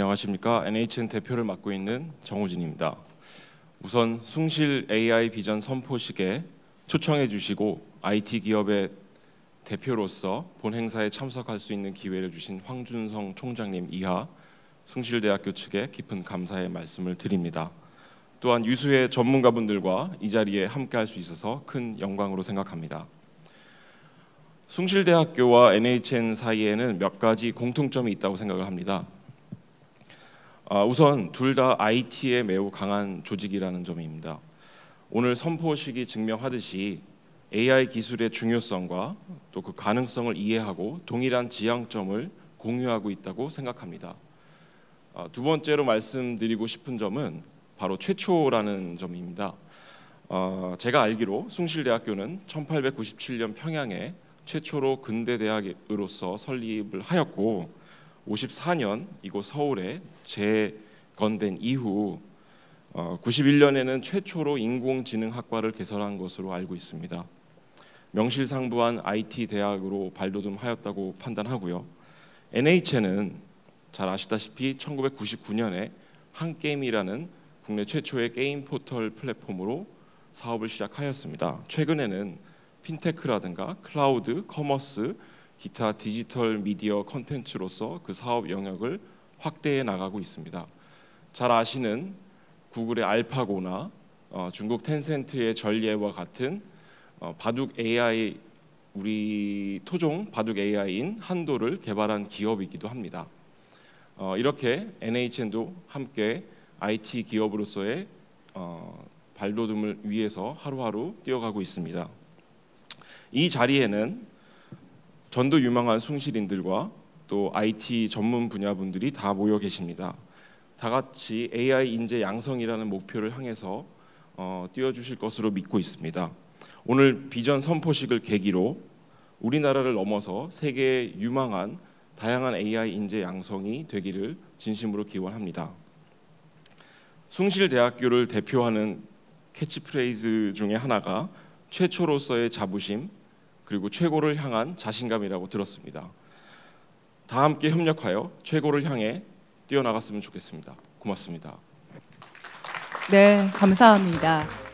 안녕하십니까. NHN 대표를 맡고 있는 정우진입니다. 우선 숭실 AI 비전 선포식에 초청해 주시고 IT 기업의 대표로서 본 행사에 참석할 수 있는 기회를 주신 황준성 총장님 이하 숭실대학교 측에 깊은 감사의 말씀을 드립니다. 또한 유수의 전문가분들과 이 자리에 함께할 수 있어서 큰 영광으로 생각합니다. 숭실대학교와 NHN 사이에는 몇 가지 공통점이 있다고 생각을 합니다. 우선 둘 다 IT에 매우 강한 조직이라는 점입니다. 오늘 선포식이 증명하듯이 AI 기술의 중요성과 또 그 가능성을 이해하고 동일한 지향점을 공유하고 있다고 생각합니다. 두 번째로 말씀드리고 싶은 점은 바로 최초라는 점입니다. 제가 알기로 숭실대학교는 1897년 평양에 최초로 근대대학으로서 설립을 하였고 54년 이곳 서울에 재건된 이후 91년에는 최초로 인공지능학과를 개설한 것으로 알고 있습니다. 명실상부한 IT 대학으로 발돋움하였다고 판단하고요. NHN은 잘 아시다시피 1999년에 한게임이라는 국내 최초의 게임 포털 플랫폼으로 사업을 시작하였습니다. 최근에는 핀테크라든가 클라우드, 커머스, 기타 디지털 미디어 컨텐츠로서 그 사업 영역을 확대해 나가고 있습니다. 잘 아시는 구글의 알파고나 중국 텐센트의 전례와 같은 바둑 AI, 우리 토종 바둑 AI인 한도를 개발한 기업이기도 합니다. 이렇게 NHN도 함께 IT 기업으로서의 발돋움을 위해서 하루하루 뛰어가고 있습니다. 이 자리에는 전도 유망한 숭실인들과 또 IT 전문 분야분들이 다 모여 계십니다. 다 같이 AI 인재 양성이라는 목표를 향해서 뛰어주실 것으로 믿고 있습니다. 오늘 비전 선포식을 계기로 우리나라를 넘어서 세계에 유망한 다양한 AI 인재 양성이 되기를 진심으로 기원합니다. 숭실대학교를 대표하는 캐치프레이즈 중에 하나가 최초로서의 자부심 그리고 최고를 향한 자신감이라고 들었습니다. 다 함께 협력하여 최고를 향해 뛰어나갔으면 좋겠습니다. 고맙습니다. 네, 감사합니다.